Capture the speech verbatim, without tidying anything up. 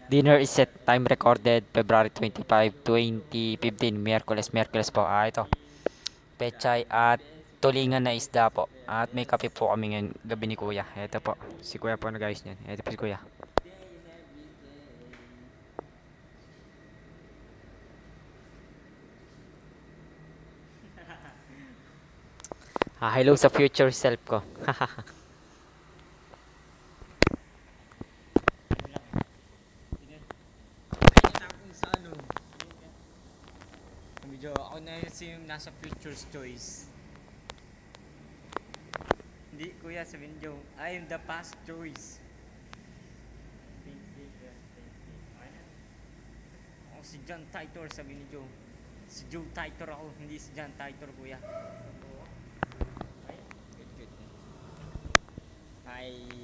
Dinner is set. Time recorded February twenty-fifth, twenty fifteen. Miyerkules, Miyerkules po. Ah, ito. Pechay at tulingan na isda po. At may kape po kami ngayon gabi ni Kuya. Ito po. Si Kuya po na guys niyan. Ito po si Kuya. Ah, hello sa future self ko. Kung sa ano, medyo ako na yung nasa future's choice. Hindi kuya, sabihin nyo, I am the past choice. Ako si John Titor, sabihin ni Joe. Si Joe Titor ako, hindi si John Titor kuya. Ay, good good. Ay,